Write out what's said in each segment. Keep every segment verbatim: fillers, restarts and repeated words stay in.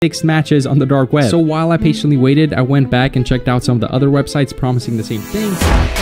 fixed matches on the dark web. So while I patiently waited, I went back and checked out some of the other websites promising the same thing.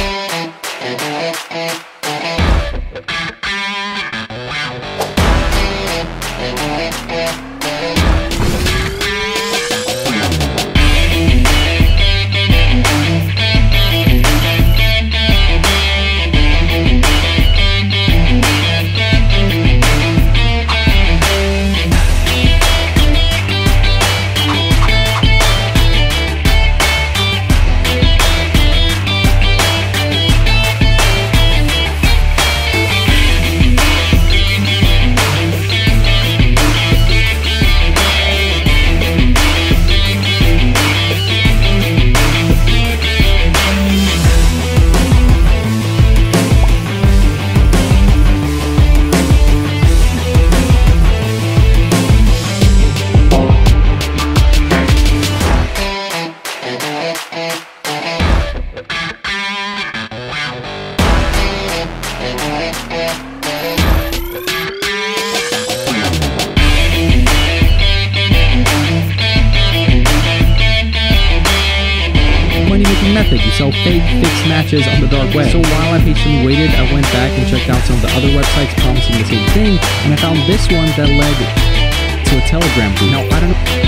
Method. You sell fake fixed matches on the dark web. So while I patiently waited, I went back and checked out some of the other websites promising the same thing, and I found this one that led to a Telegram group. Now, I don't know